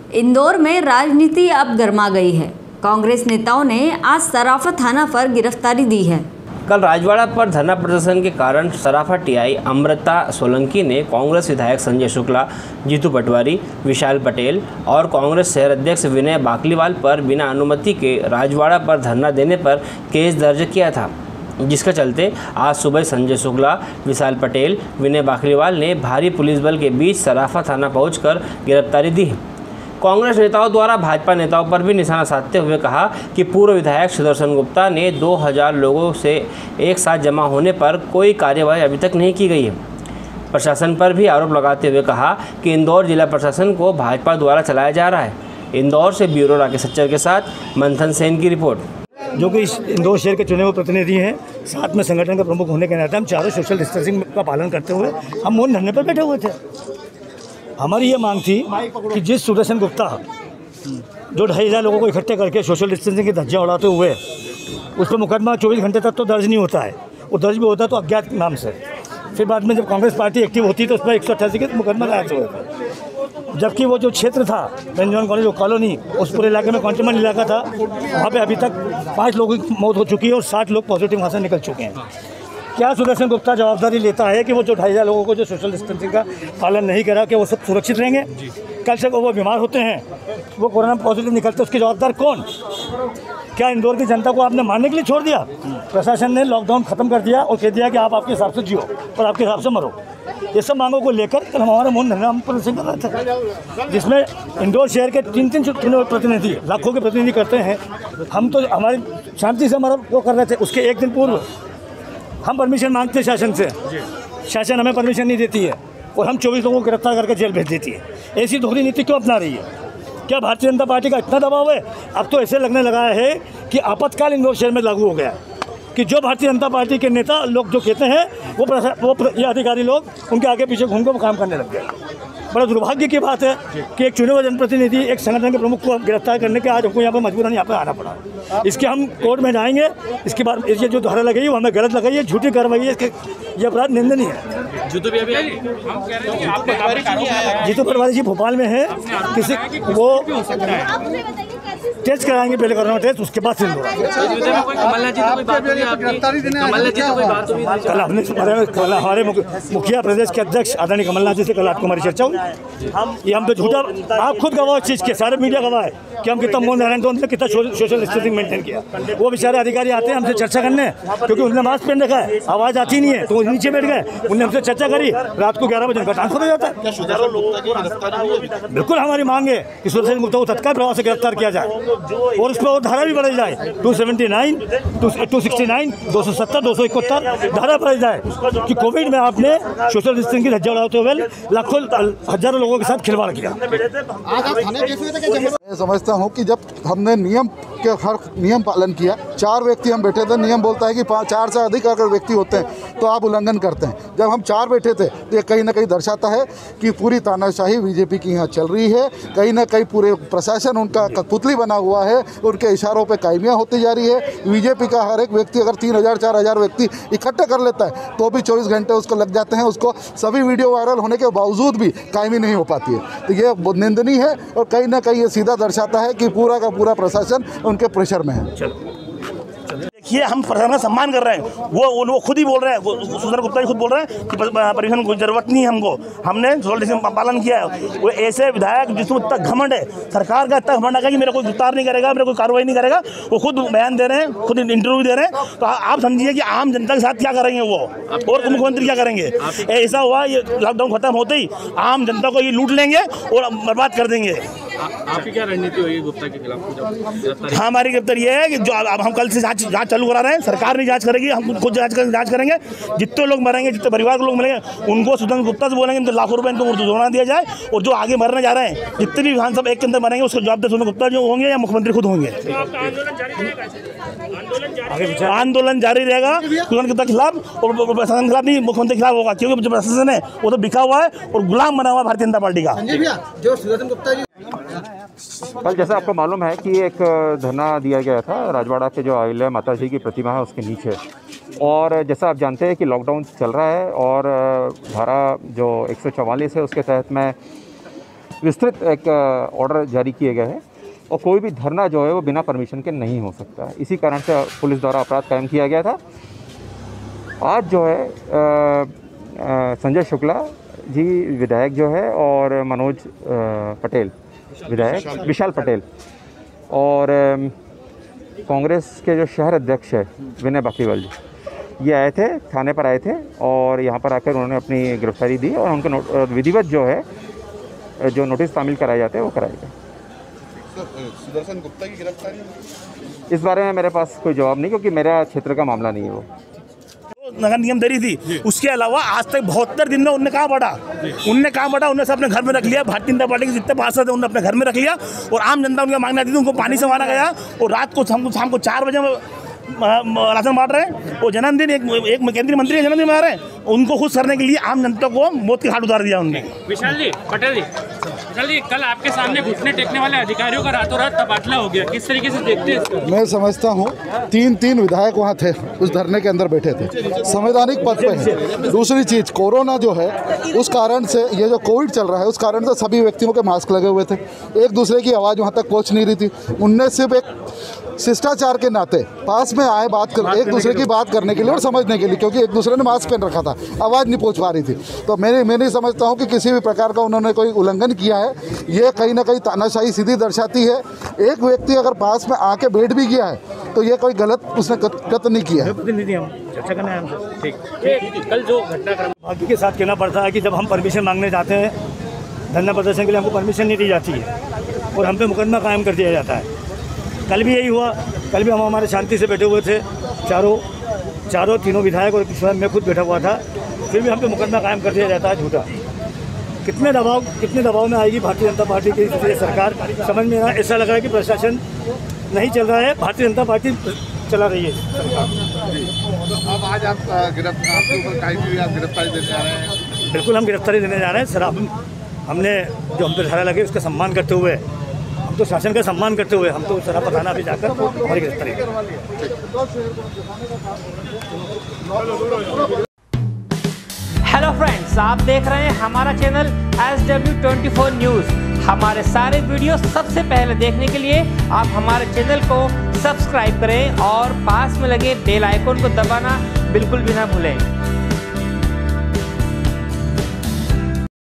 इंदौर में राजनीति अब गर्मा गई है। कांग्रेस नेताओं ने आज सराफा थाना पर गिरफ्तारी दी है। कल राजवाड़ा पर धरना प्रदर्शन के कारण सराफा टीआई अमृता सोलंकी ने कांग्रेस विधायक संजय शुक्ला, जीतू पटवारी, विशाल पटेल और कांग्रेस शहर अध्यक्ष विनय बाकलीवाल पर बिना अनुमति के राजवाड़ा पर धरना देने पर केस दर्ज किया था, जिसके चलते आज सुबह संजय शुक्ला, विशाल पटेल, विनय बाकलीवाल ने भारी पुलिस बल के बीच सराफा थाना पहुंचकर गिरफ्तारी दी। कांग्रेस नेताओं द्वारा भाजपा नेताओं पर भी निशाना साधते हुए कहा कि पूर्व विधायक सुदर्शन गुप्ता ने 2000 लोगों से एक साथ जमा होने पर कोई कार्यवाही अभी तक नहीं की गई है। प्रशासन पर भी आरोप लगाते हुए कहा कि इंदौर जिला प्रशासन को भाजपा द्वारा चलाया जा रहा है। इंदौर से ब्यूरो राकेश सच्चर के साथ मंथन सेन की रिपोर्ट। जो कि इस इंदौर शहर के चुने हुए प्रतिनिधि हैं, साथ में संगठन का प्रमुख होने के नाते हम चारों सोशल डिस्टेंसिंग का पालन करते हुए हम मौन धरने पर बैठे हुए थे। हमारी ये मांग थी कि जिस सुदर्शन गुप्ता जो 2500 लोगों को इकट्ठे करके सोशल डिस्टेंसिंग की धज्जियां उड़ाते हुए उस पर मुकदमा 24 घंटे तक तो दर्ज नहीं होता है, वो दर्ज भी होता है तो अज्ञात नाम से। फिर बाद में जब कांग्रेस पार्टी एक्टिव होती तो उस पर 188 के मुकदमा दायर हुए थे। जबकि वो जो क्षेत्र था बेंजामिन कॉलेज कॉलोनी, उस पूरे इलाके में कंटेनमेंट इलाका था, वहाँ पे अभी तक 5 लोगों की मौत हो चुकी है और 60 लोग पॉजिटिव वहाँ से निकल चुके हैं। क्या सुदर्शन गुप्ता जवाबदारी लेता है कि वो जो 2500 लोगों को जो सोशल डिस्टेंसिंग का पालन नहीं करा कि वो सब सुरक्षित रहेंगे? कल से वो बीमार होते हैं, वो कोरोना पॉजिटिव निकलते, उसकी जवाबदार कौन? क्या इंदौर की जनता को आपने मारने के लिए छोड़ दिया? प्रशासन ने लॉकडाउन खत्म कर दिया और कह दिया कि आप आपके हिसाब से जियो और आपके हिसाब से मरो। ये सब मांगों को लेकर कल हमारा मौन धरना प्रदर्शन कर रहे थे, जिसमें इंदौर शहर के 3-3 प्रतिनिधि, लाखों के प्रतिनिधि करते हैं। हम तो हमारी शांति से हमारा वो कर रहे थे। उसके एक दिन पूर्व हम परमिशन मांगते हैं शासन से, शासन हमें परमिशन नहीं देती है और हम 24 लोगों को गिरफ्तार करके जेल भेज देती है। ऐसी दोहरी नीति क्यों अपना रही है? क्या भारतीय जनता पार्टी का इतना दबाव है? अब तो ऐसे लगने लगा है कि आपातकाल इंदौर शहर में लागू हो गया कि जो भारतीय जनता पार्टी के नेता लोग जो कहते हैं वो ये अधिकारी लोग उनके आगे पीछे घूम कर काम करने लग गए। बड़ा दुर्भाग्य की बात है कि एक चुने हुए जनप्रतिनिधि, एक संगठन के प्रमुख को गिरफ्तार करने के आज हमको यहाँ पर मजबूरन यहाँ पर आना पड़ा। इसके हम कोर्ट में जाएंगे। इसके बाद ये जो धारा लगाई वो हमें गलत लगाई है, झूठी कार्रवाई है, ये अपराध निंदनीय है। जीतू पटवारी जी भोपाल में है, किसी वो टेस्ट कराएंगे, पहले कोरोना टेस्ट, उसके बाद कल हमारे मुखिया प्रदेश के अध्यक्ष आदरणीय कमलनाथ जी से कल आपको हमारी चर्चा हुई। हम तो झूठा, आप खुद गवाह चीज़ के, सारे मीडिया गवाह है कि हम कितना मौन धारण, तो हमने कितना सोशल डिस्टेंसिंग मेंटेन किया। वो बेचारे अधिकारी आते हैं हमसे चर्चा करने, क्योंकि उन्होंने मास्क पहन रखा है, आवाज़ आती नहीं है, तो नीचे बैठ गए, उन्होंने हमसे चर्चा करी। रात को 11 बजे उनका ट्रांसफर हो जाता है। बिल्कुल हमारी मांग है कि सुदर्शन गुप्ता को तत्काल प्रभाव से गिरफ्तार किया जाए और उस पर और धारा भी बढ़ाई जाए। 279, 269, 270, 271 धारा बढ़ाई जाए कि कोविड में आपने सोशल डिस्टेंसिंग की धज्जियां उड़ाते हुए लाखों हजारों लोगों के साथ खिलवाड़ किया। मैं समझता हूं कि जब हमने नियम के हर नियम पालन किया, 4 व्यक्ति हम बैठे थे, नियम बोलता है कि 4 से अधिक अगर व्यक्ति होते हैं तो आप उल्लंघन करते हैं। जब हम 4 बैठे थे तो ये कहीं ना कहीं दर्शाता है कि पूरी तानाशाही बीजेपी की यहाँ चल रही है। कहीं ना कहीं पूरे प्रशासन उनका कठपुतली बना हुआ है, उनके इशारों पे कायमियाँ होती जा रही है। बीजेपी का हर एक व्यक्ति अगर 3000 4000 व्यक्ति इकट्ठे कर लेता है तो भी 24 घंटे उसको लग जाते हैं, उसको सभी वीडियो वायरल होने के बावजूद भी कायमी नहीं हो पाती है। तो ये निंदनीय है और कहीं ना कहीं ये सीधा दर्शाता है कि पूरा का पूरा प्रशासन उनके प्रेशर में है। देखिए, हम प्रशासन का सम्मान कर रहे हैं, वो खुद ही बोल रहे हैं, सुदर्शन गुप्ता जी खुद बोल रहे हैं कि परमिशन की जरूरत नहीं है हमको, हमने सोशल डिस्टेंसिंग पालन किया है। वो ऐसे विधायक जिसमें इतना घमंड है, सरकार का इतना घमंड है कि मेरा कोई गिरफ्तार नहीं करेगा, मेरा कोई कार्रवाई नहीं करेगा, वो खुद बयान दे रहे हैं, खुद इंटरव्यू दे रहे हैं। तो आप समझिए कि आम जनता के साथ क्या करेंगे वो, और मुख्यमंत्री क्या करेंगे। ऐसा हुआ, ये लॉकडाउन खत्म होते ही आम जनता को ये लूट लेंगे और बर्बाद कर देंगे। आपकी क्या रणनीति होगी गुप्ता के खिलाफ? हमारी गिरफ्तारी ये है कि जो अब हम कल से जांच चालू करा रहे हैं, सरकार नहीं जांच करेगी, हम खुद जांच करेंगे। जितने लोग मरेंगे, जितने परिवार के लोग मिलेंगे, उनको सुदर्शन गुप्ता से बोलेंगे तो लाखों रुपए इनको जुर्माना दिया जाए। और जो आगे मरने जा रहे हैं, जितने भी विधानसभा एक के अंदर मरेंगे, उसको जवाबदेह सुदर्शन गुप्ता जो होंगे या मुख्यमंत्री खुद होंगे। आंदोलन जारी रहेगा सुदर्शन गुप्ता के खिलाफ और प्रशासन के खिलाफ नहीं, मुख्यमंत्री के खिलाफ होगा, क्योंकि जो प्रशासन है वो तो बिका हुआ है और गुलाम बना हुआ है भारतीय जनता पार्टी का। जो सुदर्शन गुप्ता जी कल जैसा आपको मालूम है कि एक धरना दिया गया था राजवाड़ा के जो अहिल्या माता जी की प्रतिमा है उसके नीचे, और जैसा आप जानते हैं कि लॉकडाउन चल रहा है और धारा जो 144 है उसके तहत मैं विस्तृत एक ऑर्डर जारी किए गए हैं और कोई भी धरना जो है वो बिना परमिशन के नहीं हो सकता है। इसी कारण से पुलिस द्वारा अपराध कायम किया गया था। आज जो है संजय शुक्ला जी विधायक जो है और मनोज पटेल विधायक, विशाल पटेल और कांग्रेस के जो शहर अध्यक्ष है विनय बाकलीवाल जी, ये आए थे, थाने पर आए थे और यहाँ पर आकर उन्होंने अपनी गिरफ्तारी दी और उनके विधिवत जो है जो नोटिस तामील कराए जाते हैं वो कराए गए। सुदर्शन गुप्ता की गिरफ्तारी इस बारे में मेरे पास कोई जवाब नहीं, क्योंकि मेरा क्षेत्र का मामला नहीं है वो। नगर निगम दरी थी, उसके अलावा आज तक 72 दिन में उनने कहाँ बढ़ा, उन्होंने सब अपने घर में रख लिया। भारतीय जनता पार्टी के जितने पार्षद थे उन्होंने अपने घर में रख लिया और आम जनता उनकी मांग आती थी, उनको पानी से मारा गया और रात को शाम को 4 बजे राशन बांट रहे हैं। वो जन्मदिन एक केंद्रीय मंत्री के जन्मदिन में आ रहे हैं, उनको खुश करने के लिए आम जनता को मौत की घाट उतार दिया उन्होंने। विशाल जी, पटेल जी, कल आपके सामने घुटने टेकने वाले अधिकारियों का रातों रात तबादला हो गया, किस तरीके से देखते हैं इसको? मैं समझता हूँ 3 विधायक वहाँ थे, उस धरने के अंदर बैठे थे, संवैधानिक पद पे है। दूसरी चीज़, कोरोना जो है उस कारण से, ये जो कोविड चल रहा है उस कारण से सभी व्यक्तियों के मास्क लगे हुए थे, एक दूसरे की आवाज़ वहाँ तक पहुँच नहीं रही थी। उनने सिर्फ एक शिष्टाचार के नाते पास में आए बात कर, एक दूसरे की बात करने के लिए और समझने के लिए, क्योंकि एक दूसरे ने मास्क पहन रखा था, आवाज़ नहीं पहुंच पा रही थी। तो मैं नहीं समझता हूं कि किसी भी प्रकार का उन्होंने कोई उल्लंघन किया है। ये कहीं ना कहीं तानाशाही सीधी दर्शाती है। एक व्यक्ति अगर पास में आके बैठ भी गया है तो ये कोई गलत उसने कृत्य नहीं किया है। चर्चा करना है ठीक। कल जो घटनाक्रम बाकी के साथ कहना पड़ता है कि जब हम परमिशन मांगने जाते हैं धरना प्रदर्शन के लिए, हमको परमिशन नहीं दी जाती है और हम पे मुकदमा कायम कर दिया जाता है। कल भी यही हुआ, कल भी हम हमारे शांति से बैठे हुए थे, तीनों विधायक और स्वयं मैं खुद बैठा हुआ था, फिर भी हम पे मुकदमा कायम कर दिया जाता है झूठा। कितने दबाव में आएगी भारतीय जनता पार्टी की सरकार, समझ में ऐसा लग रहा है कि प्रशासन नहीं चल रहा है, भारतीय जनता पार्टी चला रही है सरकार। तो अब आज आप गिरफ्तारी देने जा रहे हैं? बिल्कुल, हम गिरफ्तारी देने जा रहे हैं सर। हमने जो हम पे धारा लगे उसका सम्मान करते हुए, हम तो शासन का सम्मान करते हुए, हम तो सराफा थाना भी जाकर हमारी गिरफ्तारी। हेलो फ्रेंड्स, आप देख रहे हैं हमारा चैनल SW24 न्यूज़। हमारे सारे वीडियो सबसे पहले देखने के लिए आप हमारे चैनल को सब्सक्राइब करें और पास में लगे बेल आइकन को दबाना बिल्कुल भी ना भूलें।